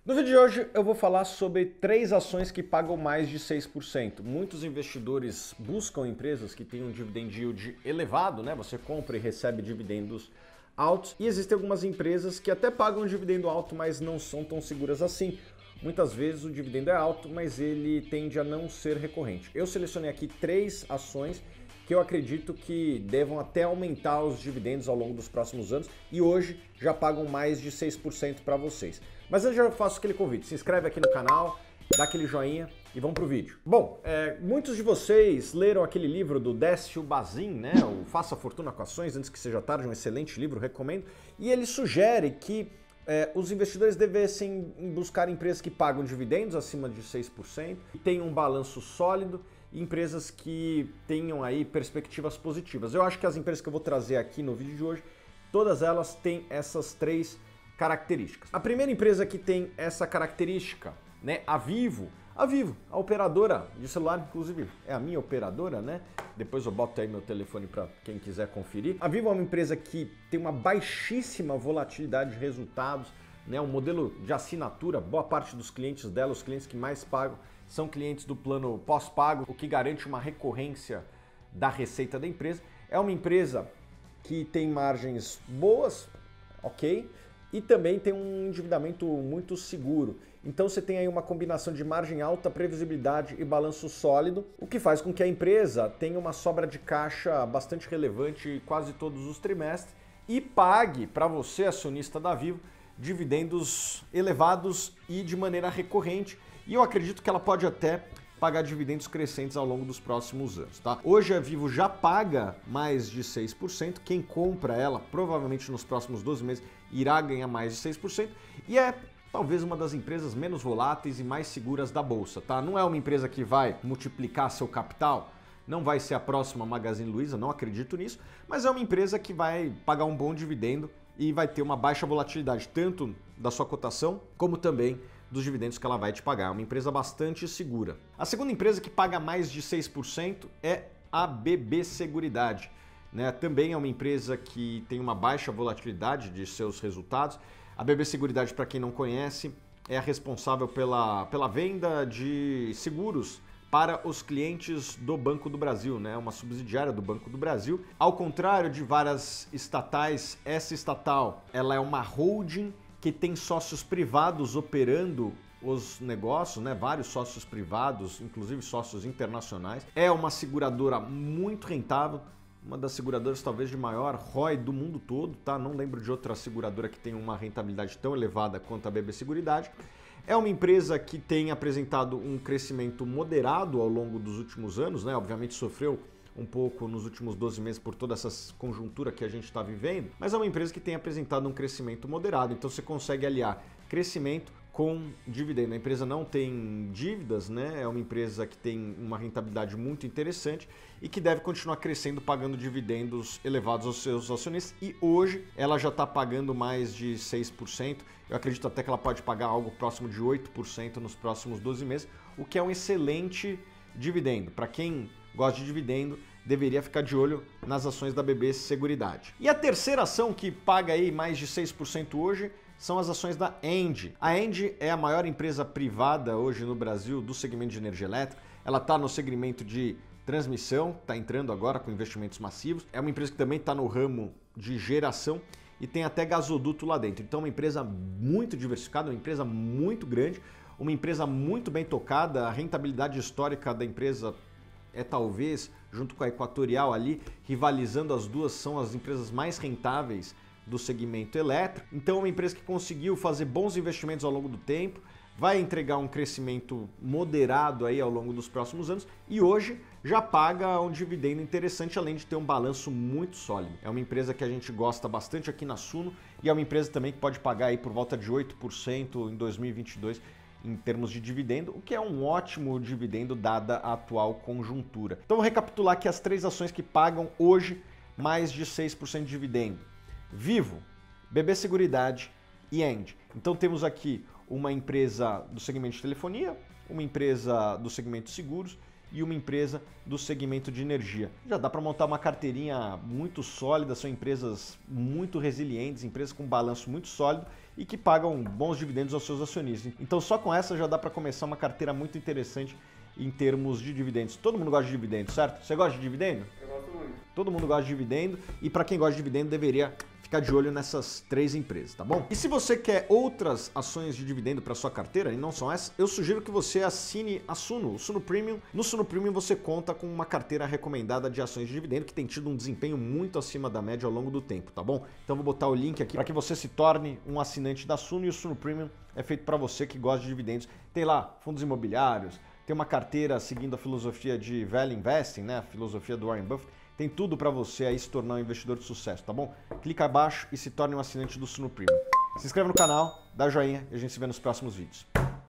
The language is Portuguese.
No vídeo de hoje eu vou falar sobre 3 ações que pagam mais de 6%. Muitos investidores buscam empresas que têm um dividend yield elevado, né? Você compra e recebe dividendos altos. E existem algumas empresas que até pagam um dividendo alto, mas não são tão seguras assim. Muitas vezes o dividendo é alto, mas ele tende a não ser recorrente. Eu selecionei aqui 3 ações que eu acredito que devam até aumentar os dividendos ao longo dos próximos anos e hoje já pagam mais de 6% para vocês. Mas eu já faço aquele convite, se inscreve aqui no canal, dá aquele joinha e vamos pro vídeo. Bom, muitos de vocês leram aquele livro do Décio Bazin, né? O Faça Fortuna com Ações, antes que seja tarde, um excelente livro, recomendo. E ele sugere que os investidores devessem buscar empresas que pagam dividendos acima de 6%, que tenham um balanço sólido e empresas que tenham aí perspectivas positivas. Eu acho que as empresas que eu vou trazer aqui no vídeo de hoje, todas elas têm essas 3 características. A primeira empresa que tem essa característica, né, a Vivo, a operadora de celular, inclusive é a minha operadora, né? Depois eu boto aí meu telefone para quem quiser conferir. A Vivo é uma empresa que tem uma baixíssima volatilidade de resultados, né? Um modelo de assinatura, boa parte dos clientes dela, os clientes que mais pagam, são clientes do plano pós-pago, o que garante uma recorrência da receita da empresa. É uma empresa que tem margens boas, ok? E também tem um endividamento muito seguro. Então você tem aí uma combinação de margem alta, previsibilidade e balanço sólido, o que faz com que a empresa tenha uma sobra de caixa bastante relevante quase todos os trimestres e pague para você, acionista da Vivo, dividendos elevados e de maneira recorrente. E eu acredito que ela pode até pagar dividendos crescentes ao longo dos próximos anos, tá? Hoje a Vivo já paga mais de 6%, quem compra ela provavelmente nos próximos 12 meses irá ganhar mais de 6% e é talvez uma das empresas menos voláteis e mais seguras da bolsa, tá? Não é uma empresa que vai multiplicar seu capital, não vai ser a próxima Magazine Luiza, não acredito nisso, mas é uma empresa que vai pagar um bom dividendo e vai ter uma baixa volatilidade tanto da sua cotação como também dos dividendos que ela vai te pagar. É uma empresa bastante segura. A segunda empresa que paga mais de 6% é a BB Seguridade, né? Também é uma empresa que tem uma baixa volatilidade de seus resultados. A BB Seguridade, para quem não conhece, é a responsável pela venda de seguros para os clientes do Banco do Brasil, né? Uma subsidiária do Banco do Brasil. Ao contrário de várias estatais, essa estatal ela é uma holding que tem sócios privados operando os negócios, né? Vários sócios privados, inclusive sócios internacionais. É uma seguradora muito rentável, uma das seguradoras talvez de maior ROI do mundo todo, tá? Não lembro de outra seguradora que tenha uma rentabilidade tão elevada quanto a BB Seguridade. É uma empresa que tem apresentado um crescimento moderado ao longo dos últimos anos, né? Obviamente sofreu um pouco nos últimos 12 meses por toda essa conjuntura que a gente está vivendo, mas é uma empresa que tem apresentado um crescimento moderado, então você consegue aliar crescimento com dividendo. A empresa não tem dívidas, né? É uma empresa que tem uma rentabilidade muito interessante e que deve continuar crescendo, pagando dividendos elevados aos seus acionistas e hoje ela já está pagando mais de 6%, eu acredito até que ela pode pagar algo próximo de 8% nos próximos 12 meses, o que é um excelente dividendo. Para quem gosta de dividendo, deveria ficar de olho nas ações da BB Seguridade. E a terceira ação que paga aí mais de 6% hoje são as ações da ENGIE. A ENGIE é a maior empresa privada hoje no Brasil do segmento de energia elétrica. Ela está no segmento de transmissão, está entrando agora com investimentos massivos. É uma empresa que também está no ramo de geração e tem até gasoduto lá dentro. Então é uma empresa muito diversificada, uma empresa muito grande, uma empresa muito bem tocada. A rentabilidade histórica da empresa é talvez, junto com a Equatorial ali, rivalizando as duas, são as empresas mais rentáveis do segmento elétrico. Então é uma empresa que conseguiu fazer bons investimentos ao longo do tempo, vai entregar um crescimento moderado aí ao longo dos próximos anos e hoje já paga um dividendo interessante, além de ter um balanço muito sólido. É uma empresa que a gente gosta bastante aqui na Suno e é uma empresa também que pode pagar aí por volta de 8% em 2022 em termos de dividendo, o que é um ótimo dividendo dada a atual conjuntura. Então vou recapitular aqui as 3 ações que pagam hoje mais de 6% de dividendo. Vivo, BB Seguridade e ENGIE. Então temos aqui uma empresa do segmento de telefonia, uma empresa do segmento de seguros e uma empresa do segmento de energia. Já dá para montar uma carteirinha muito sólida, são empresas muito resilientes, empresas com balanço muito sólido e que pagam bons dividendos aos seus acionistas. Então só com essa já dá para começar uma carteira muito interessante em termos de dividendos. Todo mundo gosta de dividendos, certo? Você gosta de dividendo? Eu gosto muito. Todo mundo gosta de dividendo e para quem gosta de dividendo deveria ficar de olho nessas 3 empresas, tá bom? E se você quer outras ações de dividendo para sua carteira e não são essas, eu sugiro que você assine a Suno, o Suno Premium. No Suno Premium você conta com uma carteira recomendada de ações de dividendo que tem tido um desempenho muito acima da média ao longo do tempo, tá bom? Então vou botar o link aqui para que você se torne um assinante da Suno e o Suno Premium é feito para você que gosta de dividendos. Tem lá fundos imobiliários, tem uma carteira seguindo a filosofia de Value Investing, né? A filosofia do Warren Buffett. Tem tudo para você aí se tornar um investidor de sucesso, tá bom? Clica abaixo e se torne um assinante do Suno Premium. Se inscreva no canal, dá joinha e a gente se vê nos próximos vídeos.